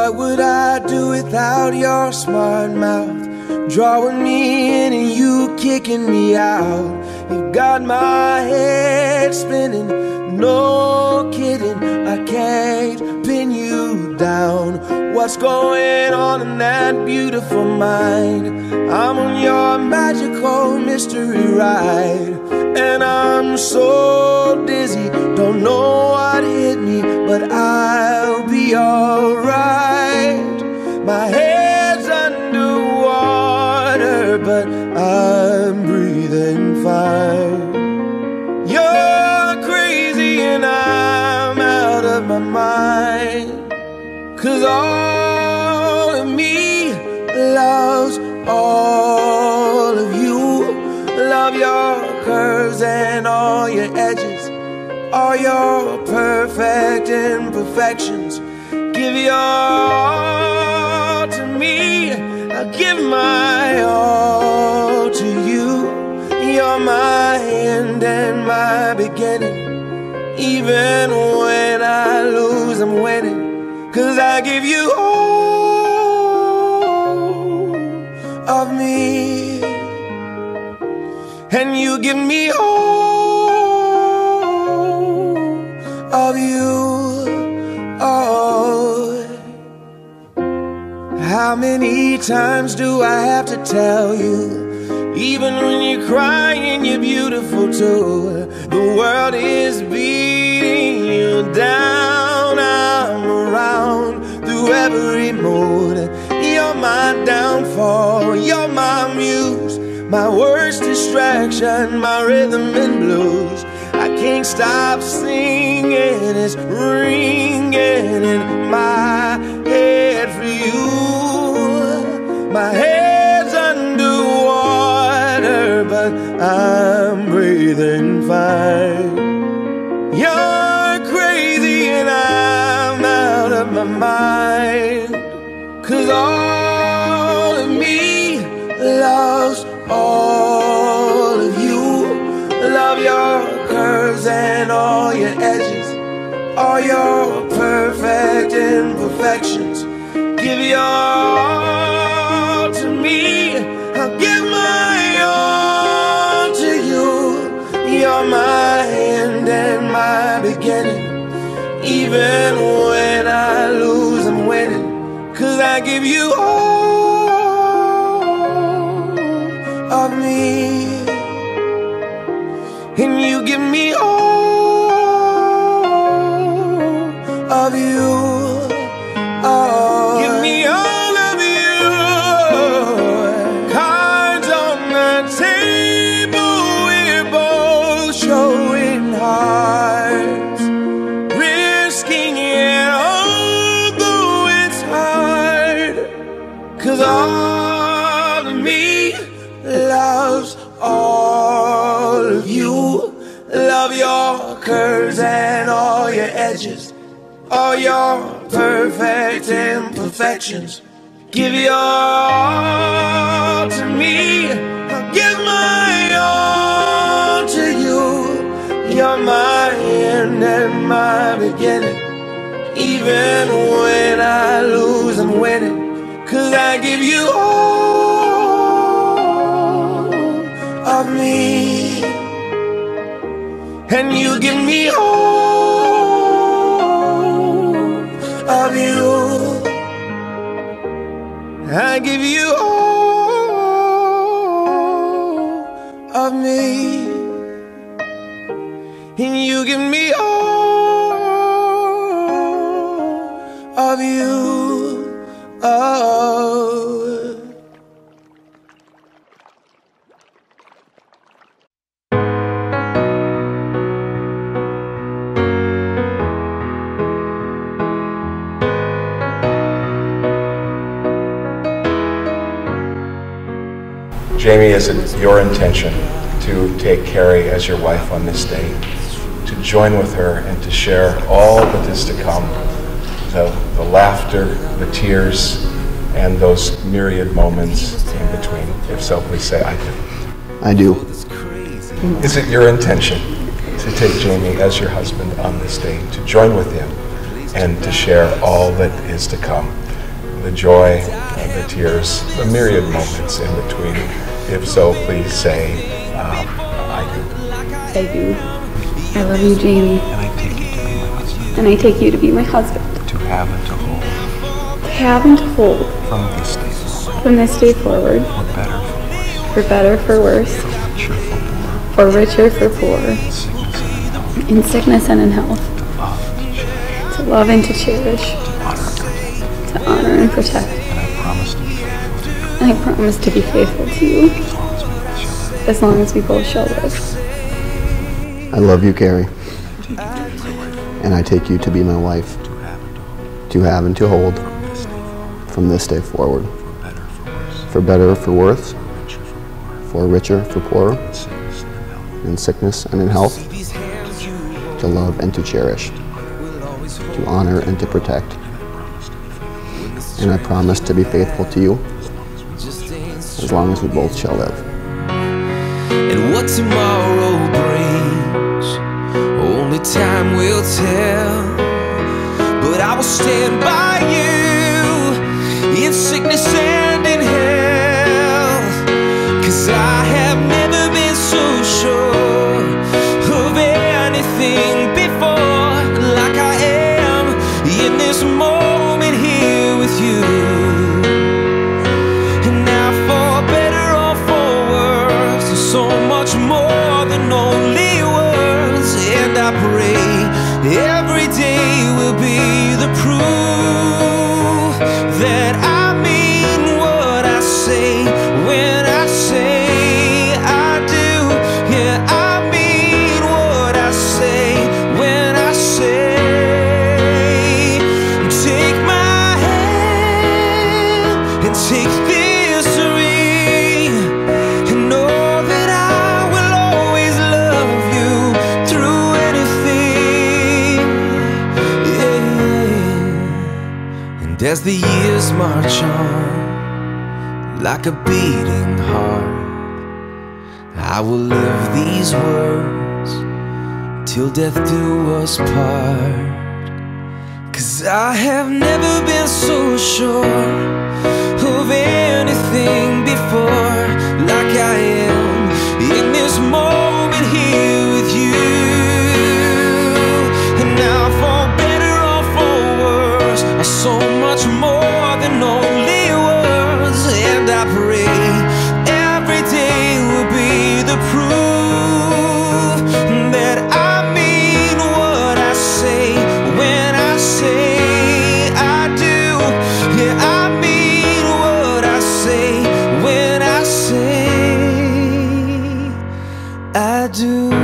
What would I do without your smart mouth? Drawing me in and you kicking me out. You got my head spinning, no kidding, I can't pin you down. What's going on in that beautiful mind? I'm on your magical mystery ride, and I'm so dizzy, don't know what hit me, but I'll be alright. My head's underwater, but I'm breathing fine. You're crazy and I'm out of my mind, 'cause all of me loves all of you. Love your curves and all your edges, all your perfect imperfections. Give your all to me, I'll give my all to you. You're my end and my beginning. Even when I lose, I'm winning, 'cause I give you all of me, and you give me all of you. Oh, how many times do I have to tell you? Even when you're crying, you're beautiful too. The world is beating you down. I'm around through every mood. You're my downfall, you're my muse, my worst distraction, my rhythm and blues. I can't stop singing, it's ringing in my head for you. My head's underwater, but I'm breathing fine. You're crazy and I'm out of my mind, 'cause all of me loves all of you. Love your curves and all your edges, all your perfect imperfections. Give your all to me, I'll give my all to you. You're my end and my beginning. Even when I lose, I'm winning, 'cause I give you all of me, and you give me all of you. Oh, give me all of you. Cards on the table, we're both showing hearts, risking it although it's hard, 'cause all of me loves all of you. Love your curves and all your edges, all your perfect imperfections. Give your all to me, I'll give my all to you. You're my end and my beginning. Even when I lose, I'm winning, 'cause I give you all of me, and you give me all of you. I give you all of me, and you give me all of you. Oh. Jamie, is it your intention to take Carrie as your wife on this day, to join with her and to share all that is to come, the laughter, the tears, and those myriad moments in between? If so, please say, I do. I do. Is it your intention to take Jamie as your husband on this day, to join with him and to share all that is to come? the joy, the tears, the myriad moments in between? If so, please say, I do. I do. I love you, Jamie. And I take you to be my husband. And I take you to be my husband. To have and to hold. To have and to hold. From this day forward. From this day forward. For better, for worse. For better, for worse. For richer, for poor. For richer, for poor. In sickness and in health. In sickness and in health. To love and to cherish. To love and to cherish. To honor and protect. And I promise to be faithful to you. And I promise to be faithful to you. As long as we both shall live. As long as we both shall live. I love you, Carrie. And I take you to be my wife. To have and to hold. From this day forward. For better, for worse. For richer, for poorer. In sickness and in health. To love and to cherish. To honor and to protect. And I promise to be faithful to you. As long as we both shall live. And what tomorrow brings, only time will tell. But I will stand by you in sickness and in health. 'Cause I have never been so sure of anything before, like I am in this moment here with you. And now for better or for worse, there's so much more than only words. And I pray every day will be the proof that I mean what I say when I say I do. Yeah, I mean what I say when I say, take my hand and take this ring, and know that I will always love you through anything. Yeah. And as the years march on, like a beating heart, I will live these words till death do us part. 'Cause I have never been so sure of anything before, like I am in this moment here with you. And now for better or for worse, so much more than only words. And I pray every day will be the proof that I mean what I say when I say I do. Yeah, I mean what I say when I say I do.